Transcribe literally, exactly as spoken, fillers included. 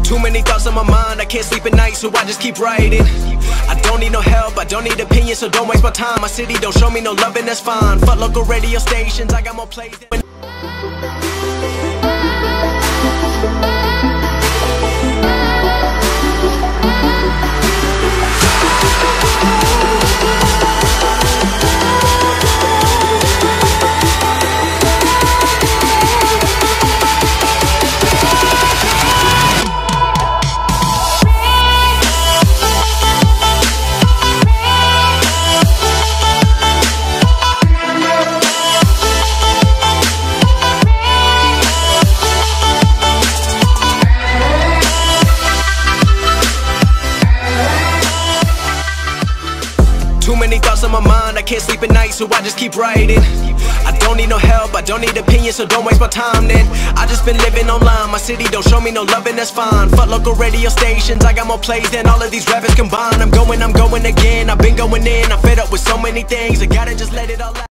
Too many thoughts on my mind, I can't sleep at night, so I just keep writing. I don't need no help, I don't need opinions, so don't waste my time. My city don't show me no love, and that's fine. Fuck local radio stations, I got more plays than Too many thoughts on my mind, I can't sleep at night, so I just keep writing. I don't need no help, I don't need opinions, so don't waste my time then. I just been living online, my city don't show me no love, and that's fine. Fuck local radio stations, I got more plays than all of these rappers combined. I'm going, I'm going again, I've been going in, I'm fed up with so many things, I gotta just let it all out.